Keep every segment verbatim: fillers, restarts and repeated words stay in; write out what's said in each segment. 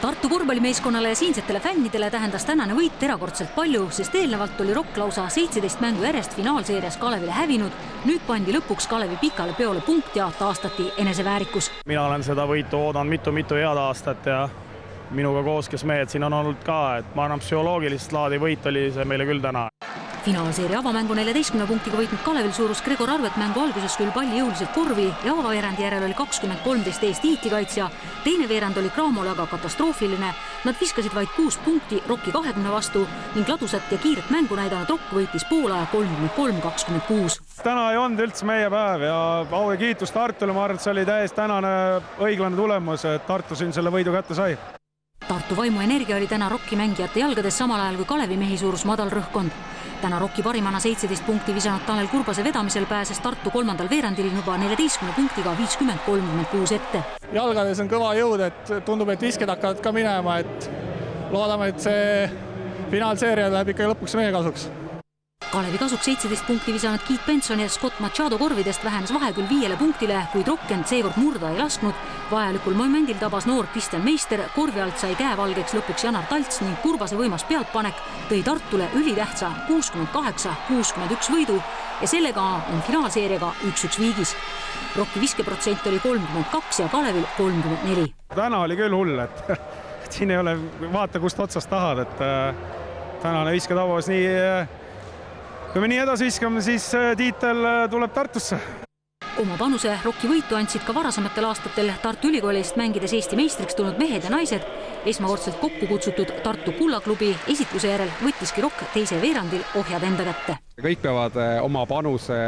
Tartu korvpallimeeskonnale ja siinsetele fännidele tähendas tänane võit erakordselt palju, sest eelnevalt oli Rock lausa seitseteist mängu järjest finaalseerias Kalevile hävinud. Nüüd pandi lõpuks Kalevi pikale peole punkt ja taastati eneseväärikus. Mina olen seda võitu oodanud mitu-mitu head aastat ja minuga koos, kes mehed siin on olnud ka, et ma arvan, psühholoogilist laadi võit oli see meile küll täna. Finaalseeria avamängu neljateistkümne punktiga võitnud Kalevil suurus Gregor Arvet mängu alguses küll palli jõuliselt korvi ja avaveerandi järel oli kakskümmend kolmteist eest tiitlikaitsja. Teine veerand oli Graamole aga katastroofiline. Nad viskasid vaid kuus punkti Rocki kahekümne vastu ning ladusat ja kiiret mängu näidanud Rock võitis poolaja kolmkümmend kolm kakskümmend kuus. Täna ei olnud üldse meie päev ja au ja kiitus Tartule, ma arvan, et see oli täiesti tänane õiglane tulemus, et Tartu siin selle võidu kätte sai. Tartu vaimu energia oli täna Rocki mängijate jalgades samal ajal kui Kalevi mehi suurus madal rõhkkond. Täna Rocki parimana seitseteist punkti visanud Tanel Kurbase vedamisel pääses Tartu kolmandal veerandil juba neljateistkümne punktiga viiskümmend kolmkümmend kuus ette. Jalgades on kõva jõud, et tundub, et visked hakkavad ka minema, et loodame, et see finaalseeria läheb ikka lõpuks meie kasuks. Kalevi kasuks seitseteist punkti visanud Keith Benson ja Scott Machado korvidest vähenes vahe küll viiele punktile, kuid Rockend seekord murda ei lasknud. Vajalikul momendil tabas noor Kristjan Meister, korvi alt sai käevalgeks lõpuks Janar Talts ning Kurbase võimas pealtpanek tõi Tartule ülitähtsa kuuskümmend kaheksa kuuskümmend üks võidu ja sellega on finaalseeriaga üks-üks viigis. Rocki viskeprotsent oli kolmkümmend kaks ja Kalevil kolmkümmend neli. Täna oli küll hull, et siin ei ole vaata, kust otsast tahad, et tänane visketavas nii kui me nii edasi viskame, siis tiitel tuleb Tartusse. Oma panuse Rocki võitu andsid ka varasematel aastatel Tartu Ülikoolist mängides Eesti meistriks tulnud mehed ja naised. Esmakordselt kokku kutsutud Tartu Kullaklubi esitluse järel võttiski Rock teise veerandil ohjad enda kätte. Kõik peavad oma panuse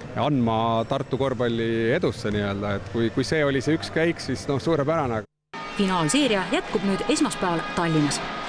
andma Tartu korvpalli edusse nii-öelda, et kui, kui see oli see üks käik, siis no, suurepärane. Finaalseeria jätkub nüüd esmaspäeval Tallinnas.